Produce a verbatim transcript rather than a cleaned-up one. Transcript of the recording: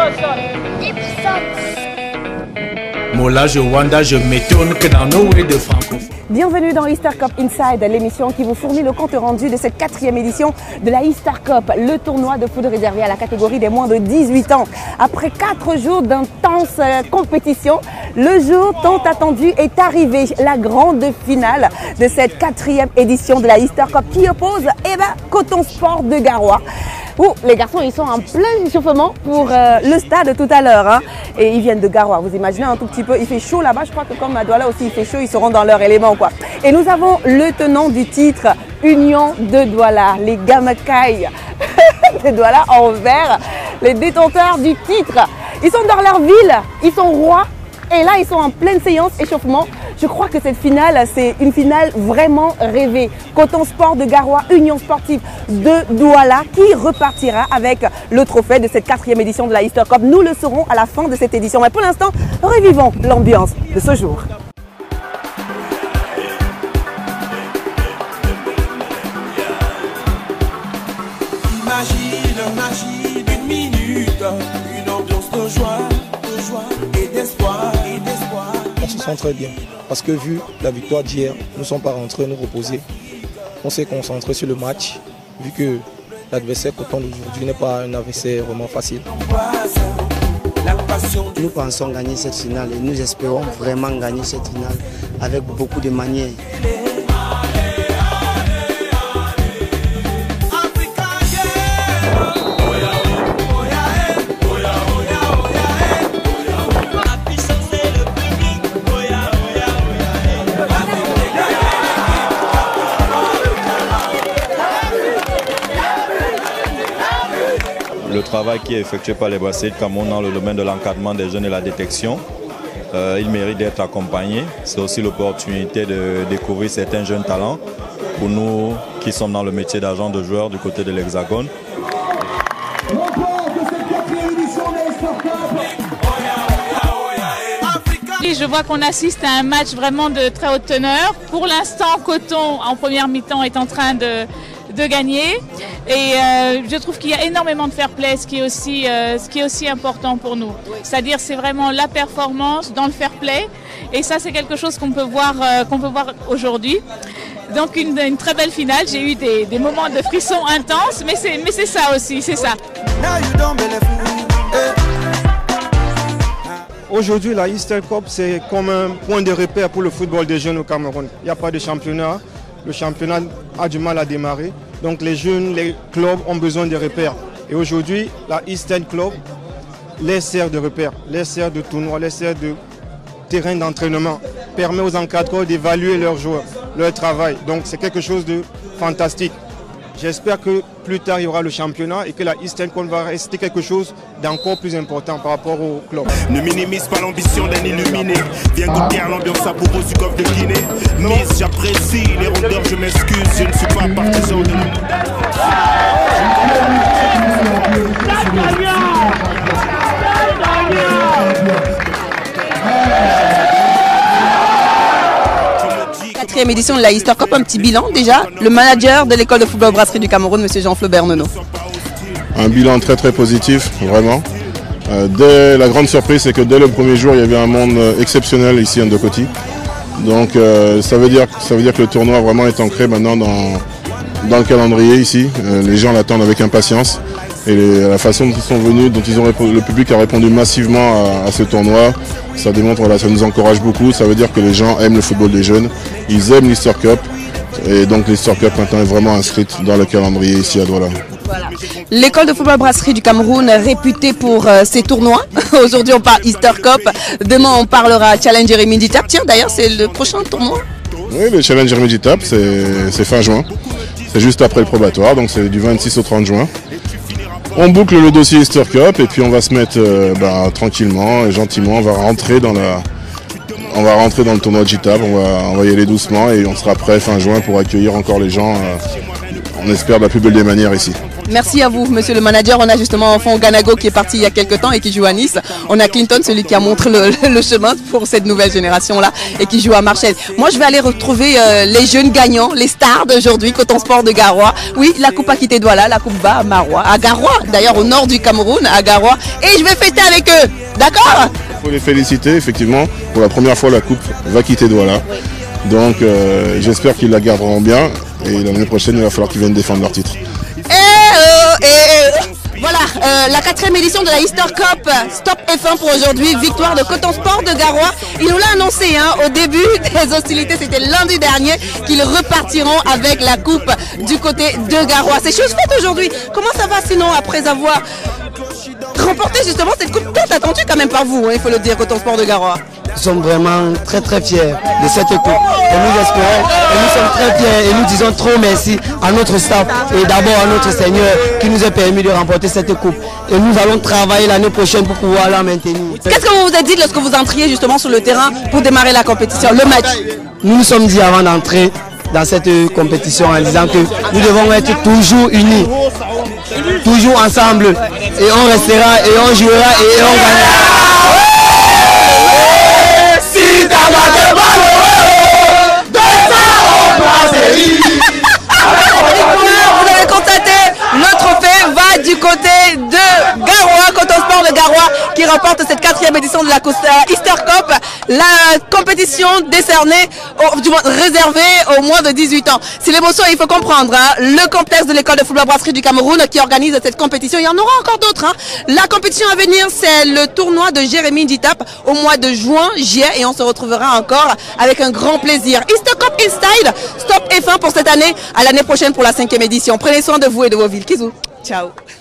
Mola, je Wanda, je m'étonne que dans nos way de francophonie. Bienvenue dans Easter Cup Inside, l'émission qui vous fournit le compte rendu de cette quatrième édition de la Easter Cup, le tournoi de foot réservé à la catégorie des moins de dix-huit ans. Après quatre jours d'intense compétition, le jour tant attendu est arrivé, la grande finale de cette quatrième édition de la Easter Cup qui oppose eh ben, Coton Sport de Garoua. Ouh, les garçons, ils sont en plein échauffement pour euh, le stade tout à l'heure. Hein. Et ils viennent de Garoua. Vous imaginez un tout petit peu, il fait chaud là-bas. Je crois que comme à Douala aussi, il fait chaud, ils seront dans leur élément. Quoi. Et nous avons le tenant du titre, Union de Douala, les Gamakai de Douala en vert, les détenteurs du titre. Ils sont dans leur ville, ils sont rois. Et là, ils sont en pleine séance échauffement. Je crois que cette finale, c'est une finale vraiment rêvée. Coton Sport de Garoua, Union Sportive de Douala, qui repartira avec le trophée de cette quatrième édition de la Easter Cup. Nous le saurons à la fin de cette édition. Mais pour l'instant, revivons l'ambiance de ce jour. Imagine la magie d'une minute, une ambiance de joie, de joie et d'espoir. On se sent très bien parce que vu la victoire d'hier, nous ne sommes pas rentrés nous reposer. On s'est concentré sur le match vu que l'adversaire Coton d'aujourd'hui n'est pas un adversaire vraiment facile. Nous pensons gagner cette finale et nous espérons vraiment gagner cette finale avec beaucoup de manières. Le travail qui est effectué par les bracelets de Cameroun dans le domaine de l'encadrement des jeunes et la détection, euh, il mérite d'être accompagné. C'est aussi l'opportunité de découvrir certains jeunes talents pour nous qui sommes dans le métier d'agent de joueur du côté de l'Hexagone. Je vois qu'on assiste à un match vraiment de très haute teneur. Pour l'instant, Coton, en première mi-temps, est en train de, de gagner. Et euh, je trouve qu'il y a énormément de fair play, ce qui est aussi, euh, ce qui est aussi important pour nous. C'est-à-dire c'est vraiment la performance dans le fair play. Et ça, c'est quelque chose qu'on peut voir, euh, qu'on peut voir aujourd'hui. Donc une, une très belle finale. J'ai eu des, des moments de frissons intenses, mais c'est, mais c'est ça aussi, c'est ça. Aujourd'hui, la Easter Cup, c'est comme un point de repère pour le football des jeunes au Cameroun. Il n'y a pas de championnat. Le championnat a du mal à démarrer. Donc les jeunes, les clubs ont besoin de repères. Et aujourd'hui, la Eastern Club les sert de repères, les sert de tournois, les sert de terrain d'entraînement, permet aux encadreurs d'évaluer leurs joueurs, leur travail. Donc c'est quelque chose de fantastique. J'espère que plus tard il y aura le championnat et que la Eastern Club va rester quelque chose d'encore plus important par rapport au club. Ne minimise pas l'ambition d'un illuminé. Viens goûter à l'ambiance savoureuse du golfe de Guinée. Miss, j'apprécie les rondeurs, je m'excuse, je ne suis pas partisan de nous. Quatrième édition de la Easter Cup, un petit bilan déjà. Le manager de l'école de football brasserie du Cameroun, M. Jean-Flaubert Nono. Un bilan très très positif, vraiment. Euh, dès, la grande surprise, c'est que dès le premier jour, il y avait un monde exceptionnel ici à Ndokoti. Donc euh, ça, veut dire, ça veut dire que le tournoi vraiment est ancré maintenant dans, dans le calendrier ici. Euh, les gens l'attendent avec impatience. Et les, la façon dont ils sont venus, dont ils ont répondu, le public a répondu massivement à, à ce tournoi, ça démontre, voilà, ça nous encourage beaucoup. Ça veut dire que les gens aiment le football des jeunes, ils aiment l'Easter Cup. Et donc l'Easter Cup maintenant est vraiment inscrite dans le calendrier ici à Douala. Voilà. L'école de football brasserie du Cameroun réputée pour euh, ses tournois. Aujourd'hui on parle Easter Cup, demain on parlera Challenge Remedy Tap. Tiens d'ailleurs c'est le prochain tournoi. Oui, le Challenge Remedy Tap c'est fin juin. C'est juste après le probatoire, donc c'est du vingt-six au trente juin. On boucle le dossier Easter Cup et puis on va se mettre euh, bah, tranquillement et gentiment, on va rentrer dans la... On va rentrer dans le tournoi de J-Tab, on va, on va y aller doucement et on sera prêt fin juin pour accueillir encore les gens euh, on espère de la plus belle des manières ici. Merci à vous, monsieur le manager. On a justement Enfant Ganago qui est parti il y a quelques temps et qui joue à Nice. On a Clinton, celui qui a montré le, le chemin pour cette nouvelle génération-là et qui joue à Marseille. Moi, je vais aller retrouver euh, les jeunes gagnants, les stars d'aujourd'hui, Coton Sport de Garoua. Oui, la coupe a quitté Douala, la coupe va à Maroua, à Garoua, d'ailleurs au nord du Cameroun, à Garoua. Et je vais fêter avec eux. D'accord? Il faut les féliciter, effectivement. Pour la première fois, la coupe va quitter Douala. Oui. Donc, euh, j'espère qu'ils la garderont bien. Et l'année prochaine, il va falloir qu'ils viennent défendre leur titre. Et, euh, et euh, voilà, euh, la quatrième édition de la Easter Cup, Stop F un pour aujourd'hui, victoire de Coton Sport de Garoua. Il nous l'a annoncé hein, au début des hostilités, c'était lundi dernier, qu'ils repartiront avec la coupe du côté de Garoua. C'est chose faite aujourd'hui. Comment ça va sinon après avoir remporté justement cette coupe tant attendue quand même par vous, hein, il faut le dire, Coton Sport de Garoua? Nous sommes vraiment très très fiers de cette coupe et nous espérons et nous sommes très fiers et nous disons trop merci à notre staff et d'abord à notre Seigneur qui nous a permis de remporter cette coupe et nous allons travailler l'année prochaine pour pouvoir la maintenir. Qu'est-ce que vous vous êtes dit lorsque vous entriez justement sur le terrain pour démarrer la compétition, le match? Nous nous sommes dit avant d'entrer dans cette compétition en disant que nous devons être toujours unis, toujours ensemble et on restera et on jouera et on gagnera. Vous avez constaté, le trophée va du côté de Garoua, Coton Sport de Garoua qui remporte cette quatrième édition de la Easter Cup, la compétition décernée, au, du moins réservée aux moins de dix-huit ans. C'est l'émotion, il faut comprendre, hein, le contexte de l'école de football brasserie du Cameroun qui organise cette compétition. Il y en aura encore d'autres. Hein. La compétition à venir, c'est le tournoi de Jérémy Nditap au mois de juin, juillet, et on se retrouvera encore avec un grand plaisir. Easter Cup Inside, Stop F un pour cette année, à l'année prochaine pour la cinquième édition. Prenez soin de vous et de vos villes. Kizou. Ciao.